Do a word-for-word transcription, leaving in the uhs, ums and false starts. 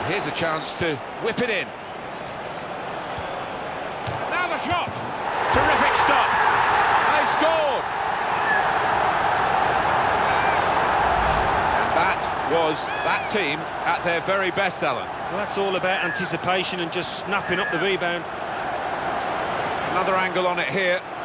Here's a chance to whip it in. Now the shot! Terrific stop! They've scored! And that was that team at their very best, Alan. Well, that's all about anticipation and just snapping up the rebound. Another angle on it here.